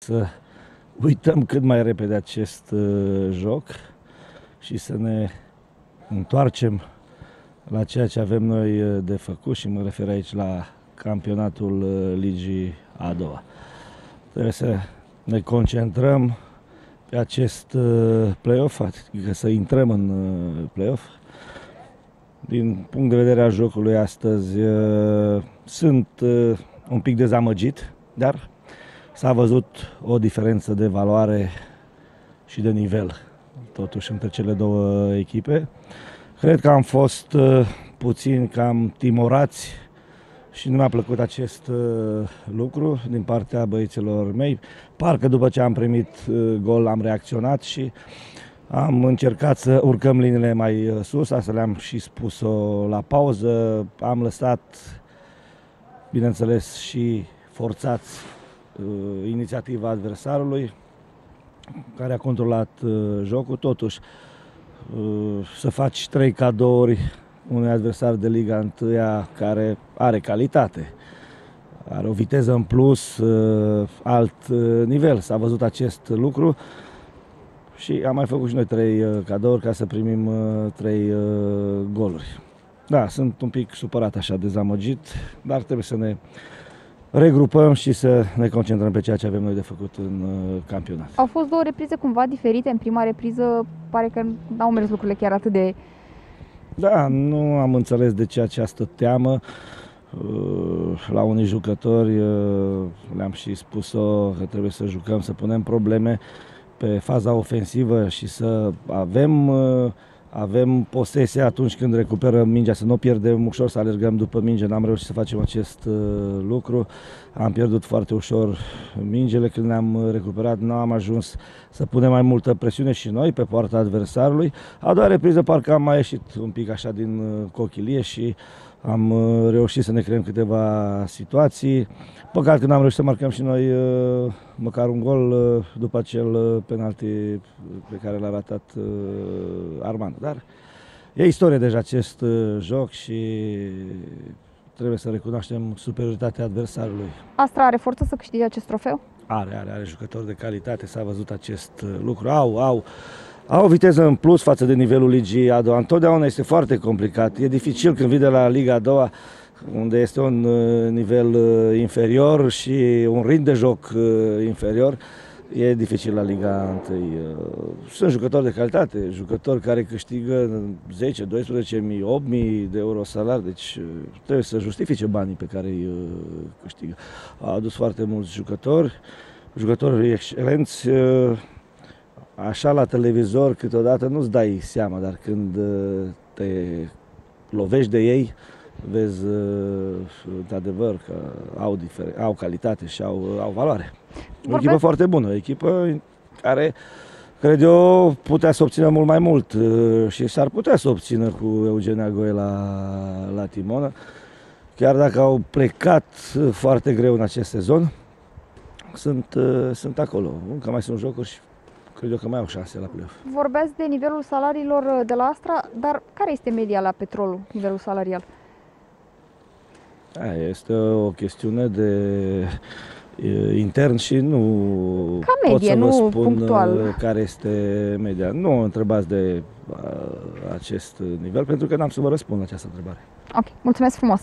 să uităm cât mai repede acest joc și să ne întoarcem la ceea ce avem noi de făcut și mă refer aici la campionatul Ligii a doua. Trebuie să ne concentrăm pe acest play-off, adică să intrăm în play-off. Din punct de vedere al jocului astăzi sunt un pic dezamăgit, dar s-a văzut o diferență de valoare și de nivel totuși între cele două echipe. Cred că am fost puțin cam timorați și nu mi-a plăcut acest lucru din partea băieților mei. Parcă după ce am primit gol am reacționat și am încercat să urcăm liniile mai sus, asta le-am și spus-o la pauză. Am lăsat, bineînțeles, și forțați inițiativa adversarului, care a controlat jocul. Totuși, să faci 3 cadouri unui adversar de Liga 1 care are calitate, are o viteză în plus, alt nivel. S-a văzut acest lucru și am mai făcut și noi 3 cadouri ca să primim 3 goluri. Da, sunt un pic supărat, așa, dezamăgit, dar trebuie să ne regrupăm și să ne concentrăm pe ceea ce avem noi de făcut în campionat. Au fost 2 reprize cumva diferite. În prima repriză pare că n-au mers lucrurile chiar atât de... Da, nu am înțeles de ce această teamă la unii jucători. Le-am și spus-o că trebuie să jucăm, să punem probleme pe faza ofensivă și să avem posesia atunci când recuperăm mingea, să nu o pierdem ușor, să alergăm după minge. N-am reușit să facem acest lucru. Am pierdut foarte ușor mingele când le-am recuperat. Nu am ajuns să punem mai multă presiune și noi pe poarta adversarului. A doua repriză parcă am mai ieșit un pic așa din cochilie și am reușit să ne creăm câteva situații. Păcat că n-am reușit să marcăm și noi măcar un gol după acel penalti pe care l-a ratat Armand. Dar e istorie deja acest joc și trebuie să recunoaștem superioritatea adversarului. Astra are forță să câștige acest trofeu? Are jucători de calitate, s-a văzut acest lucru. Au o viteză în plus față de nivelul Ligii a doua. Întotdeauna este foarte complicat. E dificil când vii de la Liga a doua, unde este un nivel inferior și un ritm de joc inferior. E dificil la Liga 1. Sunt jucători de calitate, jucători care câștigă 10, 12 mii, 8 mii de euro salar, deci trebuie să justifice banii pe care îi câștigă. Au adus foarte mulți jucători excelenți. Așa la televizor câteodată nu-ți dai seama, dar când te lovești de ei, vezi într-adevăr că au calitate și au valoare. O echipă foarte bună, o echipă care, cred eu, putea să obțină mult mai mult și s-ar putea să obțină cu Eugen Agoe la timonă, chiar dacă au plecat foarte greu în acest sezon, sunt acolo. Încă mai sunt jocuri și cred eu că mai au șanse la play-off. Vorbeați de nivelul salariilor de la Astra, dar care este media la Petrolul, nivelul salarial? Este o chestiune de intern și nu ca medie, pot să vă spun punctual care este media. Nu întrebați de acest nivel, pentru că n-am să vă răspund la această întrebare. Ok, mulțumesc frumos!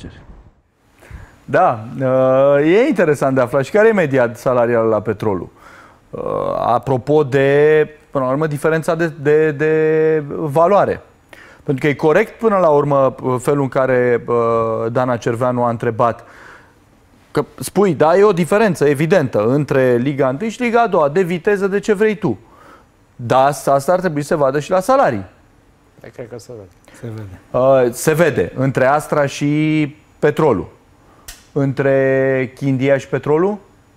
Da, e interesant de aflat. Și care e media salarială la Petrolul? Apropo de, până la urmă, diferența de valoare. Pentru că e corect, până la urmă, felul în care Dana Cerveanu a întrebat. Că spui, da, e o diferență evidentă între Liga 1 și Liga a doua, de viteză, de ce vrei tu. Dar asta ar trebui să se vadă și la salarii. Cred că se vede. Se vede. Între Astra și Petrolul. Între Chindia și Petrolul?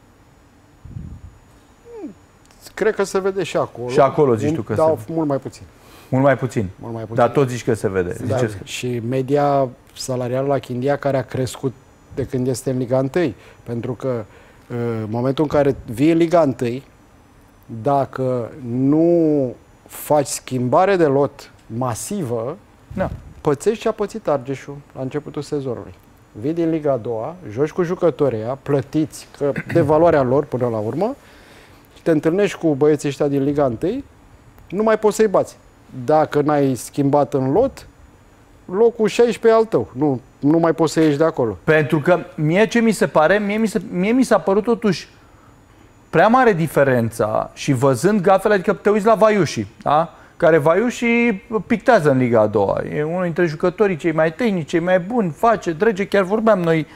Cred că se vede și acolo. Și acolo zici tu că se vede. Mult mai puțin. Mult mai puțin. Dar tot zici că se vede. Da, și media salarială la Chindia care a crescut de când este în Liga 1. Pentru că în momentul în care vii în Liga 1, dacă nu faci schimbare de lot masivă, pățești ce a pățit Argeșul la începutul sezonului. Vii din Liga a doua, joci cu jucătorii plătiți de valoarea lor până la urmă te întâlnești cu băieții ăștia din Liga 1, nu mai poți să-i bați. Dacă n-ai schimbat în lot, locul 16 e al tău. Nu mai poți să ieși de acolo. Pentru că mie ce mi se pare, mie mi s-a părut totuși prea mare diferența și văzând gafele, adică te uiți la Vaiuși, da? Care Vaiuși pictează în Liga a doua. E unul dintre jucătorii cei mai tehnici, cei mai buni, face, drege, chiar vorbeam noi.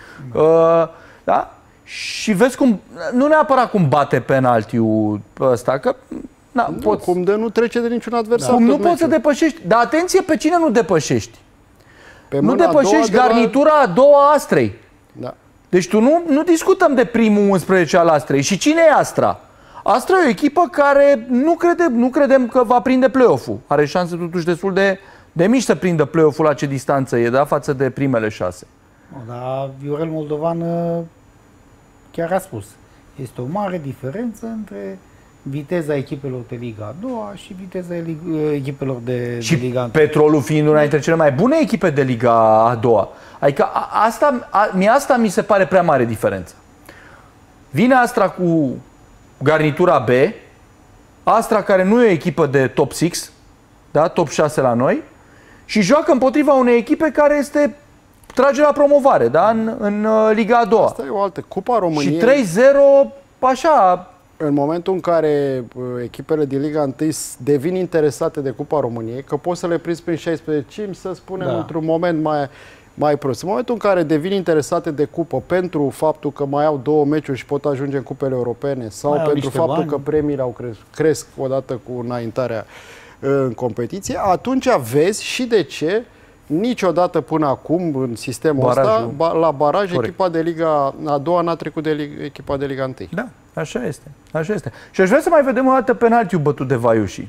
Da? Și vezi cum, nu neapărat cum bate penaltiul ăsta, că cum de nu trece de niciun adversar. Cum nu poți să depășești. Dar atenție, pe cine nu depășești? Nu depășești garnitura a doua Astrei. Da. Deci tu nu discutăm de primul 11 al Astrei. Și cine e Astra? Astra e o echipă care nu credem că va prinde play-off-ul. Are șanse totuși destul de mici să prindă play-off-ul la ce distanță e, da? Față de primele 6. Dar Viorel Moldovan chiar a spus. Este o mare diferență între viteza echipelor de Liga a doua și viteza echipelor de Liga 1. Petrolul fiind una dintre cele mai bune echipe de Liga a doua. Adică asta mi se pare prea mare diferență. Vine Astra cu garnitura B, Astra care nu e o echipă de top 6, da? Top 6 la noi, și joacă împotriva unei echipe care trage la promovare, da? în Liga a doua. Asta e o altă. Cupa României. Și 3-0, așa. În momentul în care echipele din Liga 1 devin interesate de Cupa României, că poți să le prinzi prin 16, să spunem, într-un moment mai prost. În momentul în care devin interesate de cupă pentru faptul că mai au 2 meciuri și pot ajunge în cupele europene sau mai pentru faptul că premiile cresc odată cu înaintarea în competiție, atunci vezi și de ce niciodată până acum în sistemul ăsta, la baraj, corect, echipa de Liga a doua n-a trecut de echipa de Liga 1. Da, așa este. Așa este. Și aș vrea să mai vedem o dată penaltiul bătut de Vaiuși.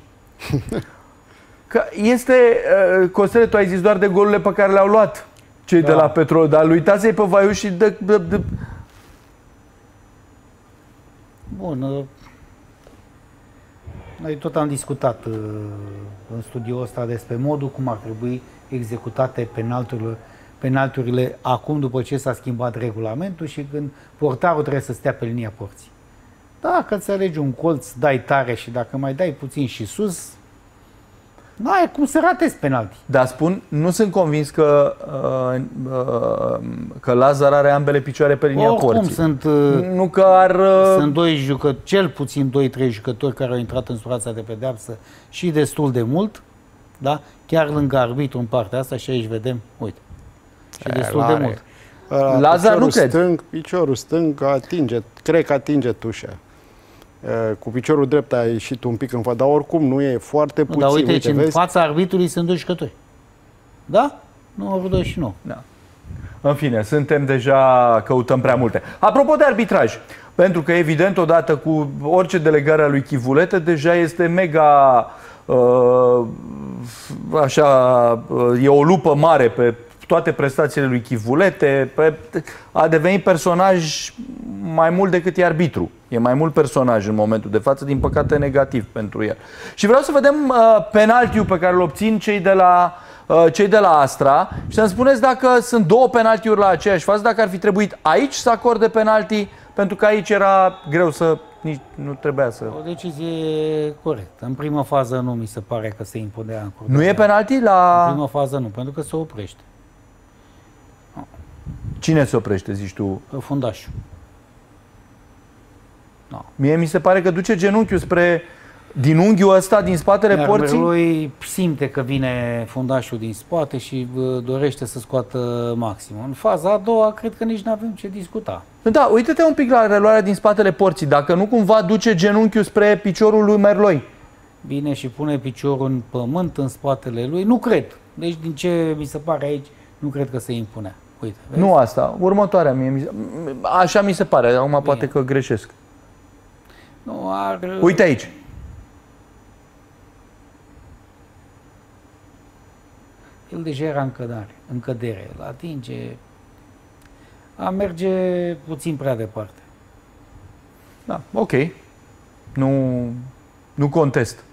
Că este, Costele, tu ai zis doar de golurile pe care le-au luat cei de la Petrol, dar uitați-i pe Vaiuși de... Bun. Noi tot am discutat în studioul ăsta despre modul cum ar trebui executate penalturile acum, după ce s-a schimbat regulamentul și când portarul trebuie să stea pe linia porții. Dacă îți alegi un colț, dai tare și dacă mai dai puțin și sus, n-ai cum să ratezi penalti. Dar spun, nu sunt convins că Lazar are ambele picioare pe linia porții. Sunt, nu că ar... Sunt cel puțin 2-3 jucători care au intrat în surața de pedeapsă și destul de mult, da? Chiar lângă arbitru în partea asta și aici vedem, uite, și destul de mult. Lazar nu cred. Piciorul stâng cred că atinge tușa. Cu piciorul drept a ieșit un pic în față, dar oricum nu e foarte puțin. Dar uite, în fața arbitrului sunt 2 jucători. Da? Nu, au 2 și nu. Da. În fine, căutăm prea multe. Apropo de arbitraj, pentru că evident odată cu orice delegare a lui Chivulete deja este mega e o lupă mare pe toate prestațiile lui Chivulete, a devenit personaj mai mult decât e arbitru. E mai mult personaj în momentul de față, din păcate negativ pentru el. Și vreau să vedem penaltiul pe care îl obțin cei de la Astra și să-mi spuneți dacă sunt 2 penaltiuri la aceeași fază, dacă ar fi trebuit aici să acorde penalti, pentru că aici era greu nu trebuia să... O decizie corectă. În prima fază nu mi se pare că se impunea în Nu e penalti la... În prima fază nu, pentru că se oprește. Cine se oprește, zici tu? Fundașul. No. Mie mi se pare că duce genunchiul din unghiul ăsta, din spatele porții. Lui simte că vine fundașul din spate și dorește să scoată maximum. În faza a doua, cred că nici nu avem ce discuta. Da, uite-te un pic la reluarea din spatele porții. Dacă nu cumva duce genunchiul spre piciorul lui Merloi. Bine, și pune piciorul în pământ, în spatele lui. Nu cred. Deci, din ce mi se pare aici, nu cred că se impunea. Uite, vezi? Nu asta, următoarea așa mi se pare, acum bine, poate că greșesc. Nu, uite aici. El deja era în cădere, îl atinge, merge puțin prea departe. Da, ok. Nu contest.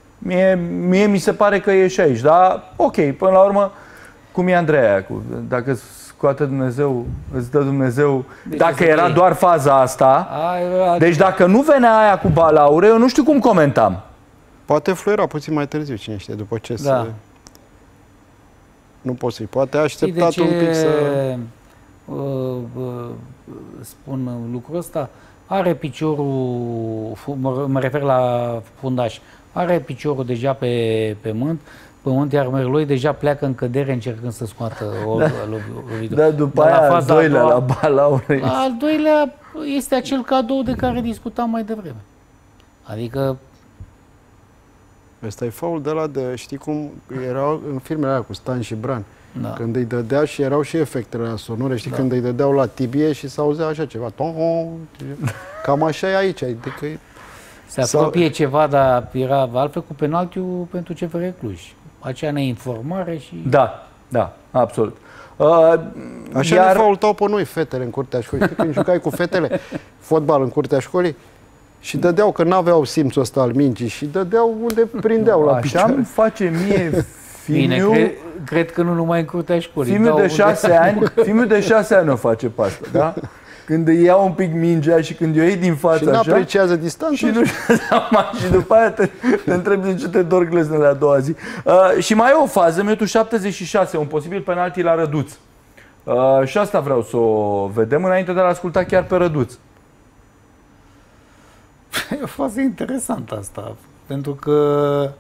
Mie mi se pare că e și aici, dar ok, până la urmă, cum e Andreea, dacă scoate Dumnezeu, îți dă Dumnezeu. Dacă era doar faza asta, deci dacă nu venea aia cu balaure, eu nu știu cum comentam. Poate fluiera puțin mai târziu, cine știe, după ce se... Nu pot să-i poate așteptat un pic să... spun lucrul ăsta? Are piciorul, mă refer la fundaș, are piciorul deja pe pământ, iar Merloi deja pleacă în cădere încercând să scoată lovitul. Dar după aia al doilea la balaure. Al doilea este acel cadou de care discutam mai devreme. Adică ăsta e faul de la de, știi cum erau în filmele alea cu Stan și Bran. Da. Când îi dădea și erau și efectele sonore, știi, când îi dădeau la tibie și s-auzea așa ceva. Cam așa e aici. Adică se apropie ceva, dar era altfel cu penaltiul pentru CFR Cluj. Acea neinformare și... Da, absolut. Așa ne faultau pe noi fetele în curtea școlii. Știi, când jucai cu fetele fotbal în curtea școlii și dădeau, că n-aveau simțul ăsta al mingii și dădeau unde prindeau la picioare. Așa îmi face mie Fimiu, bine, cred că nu numai în curtea școlii. Fimiu de 6 ani o face pe asta, da? Când îi iau un pic mingea și când o iei din față și așa... apreciază distanța. Și nu și după aia te întrebi de ce te dor gleznele a doua zi. Și mai e o fază, minutul 76, un posibil penalti la Răduț. Și asta vreau să o vedem înainte de a-l asculta chiar pe Răduț. E o fază interesantă asta, pentru că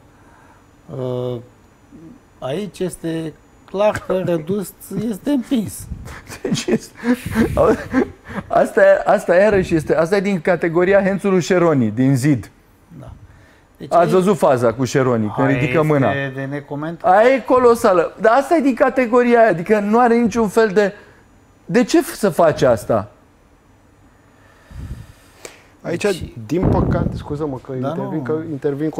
aici este clar că Răduț este împins. Deci asta iarăși este, asta e din categoria Hențului Șeroni, din Zid. Da. Deci ați văzut faza cu Șeroni, când ridică mâna. De necomentat. Aia e colosală. Dar asta e din categoria aia, adică nu are niciun fel de... De ce să face asta? Aici, din păcate, scuză-mă că, intervin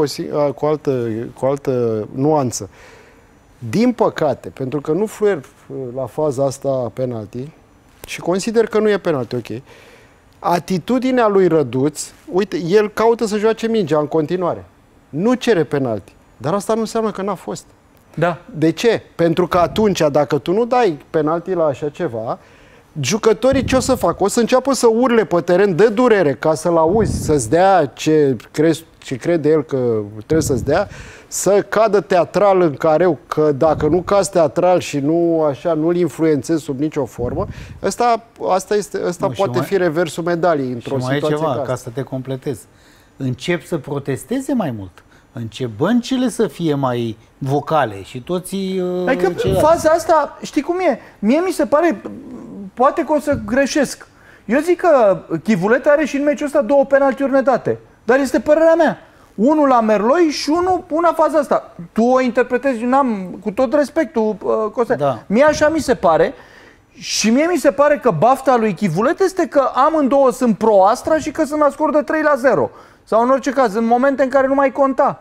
cu altă nuanță. Din păcate, pentru că nu fluier la faza asta penalti și consider că nu e penalti, ok. Atitudinea lui Răduț, uite, el caută să joace mingea în continuare. Nu cere penalti. Dar asta nu înseamnă că n-a fost. Da. De ce? Pentru că atunci, dacă tu nu dai penalti la așa ceva, jucătorii ce o să facă? O să înceapă să urle pe teren de durere ca să-l auzi, să-ți dea ce crede el că trebuie să-ți dea, să cadă teatral în careu, că dacă nu cazi teatral și nu așa, nu-l influențezi sub nicio formă, ăsta poate fi reversul medaliei într-o situație. Și mai e ceva, ca să te completez. Încep să protesteze mai mult. Încep băncile să fie mai vocale și toții... Adică faza asta, știi cum e? Mie mi se pare, poate că o să greșesc. Eu zic că Chivulete are și în meciul ăsta 2 penaltiuri nedate. Dar este părerea mea. Unul la Merloi și una faza asta. Tu o interpretezi, cu tot respectul, Costea. Da. Mie așa mi se pare. Și mie mi se pare că bafta lui Chivulete este că amândouă sunt pro Astra și că sunt la scor de 3-0. Sau în orice caz, în momente în care nu mai conta.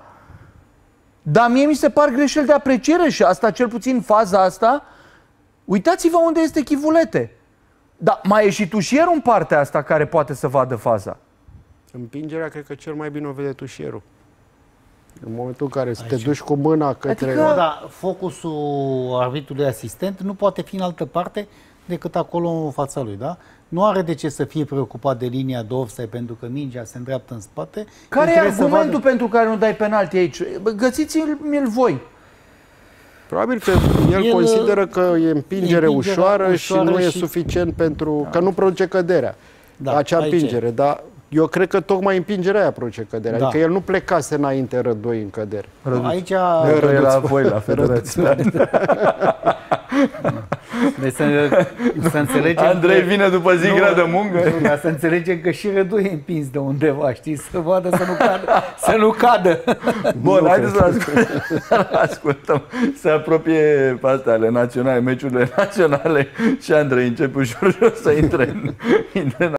Dar mie mi se par greșeli de apreciere și asta, cel puțin faza asta, uitați-vă unde este Chivulete. Dar mai e și Tușierul în partea asta care poate să vadă faza. Împingerea, cred că cel mai bine o vede Tușierul. În momentul în care te duci cu mâna către... Adică, da, focusul arbitrului asistent nu poate fi în altă parte decât acolo în fața lui, da? Nu are de ce să fie preocupat de linia de offside pentru că mingea se îndreaptă în spate. Care e argumentul pentru care nu dai penalti aici? Găsiți-mi-l voi. Probabil că el consideră că e împingere ușoară și nu e suficient pentru... că nu produce căderea. Acea împingere, dar eu cred că tocmai împingerea aia produce căderea. Adică el nu plecase înainte Rădoi în cădere. Aici... Era voi la federație. Deci să înțelegem... Andrei vine după zi grea de muncă. Dar să înțelegem că și Rădoi e împins de undeva, știi? Să vadă să nu cadă. Bun, haideți să ascultăm. Se apropie pe astea ale naționale, meciurile naționale și Andrei începe ușor să intre în